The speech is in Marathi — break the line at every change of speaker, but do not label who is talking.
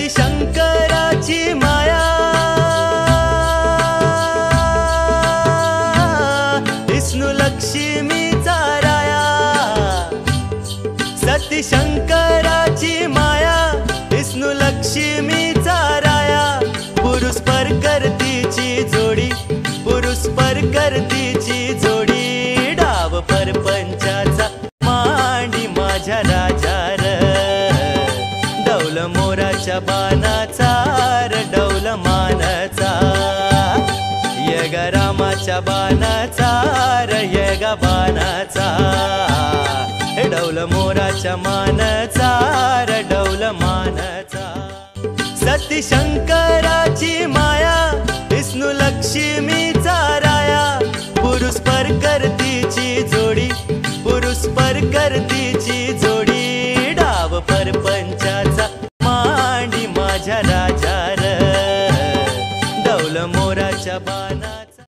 शंकराची माया विष्णु लक्ष्मीचा राया सती शंकराची माया विष्णु लक्ष्मीचा राया पुरुष परकरतीची जोडी पुरुष परकरतीची जोडी डाव परपंचाचा मांडी माझ्या राजार डौल मोराच्या बाणाचा डौल मानाचा यग रामाच्या बाणाचा यग बाणाचा डौल मोराच्या मानाचा डौल मानाचा सती शंकराची माया विष्णु लक्ष्मीचा राया पुरुष परकरतीची जोडी पुरुष परकरतीची जोडी डाव परपंचाचा मांडी माझ्या राजार डौल मोराच्या बाणाचा